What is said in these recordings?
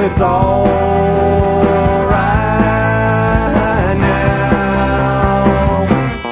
it's all right now.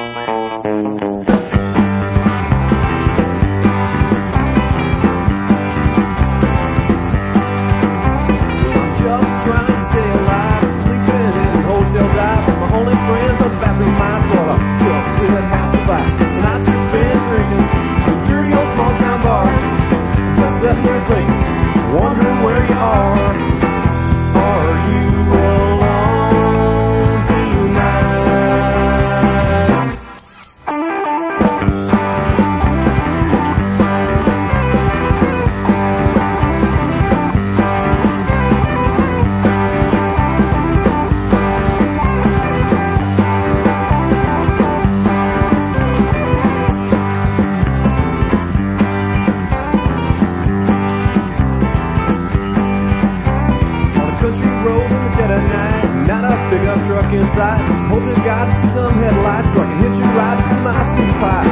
I'm just trying to stay alive, sleeping in hotel dives. My only friends are the bathroom mice, but I just sit half suffice. And I see spin drinking in dirty old small town bars, just sitting there thinking, wondering where you are. Are you alone tonight? Country road in the dead of night, not a pickup truck in sight. Hope to God to see some headlights so I can hitch a ride to see my sweet pie.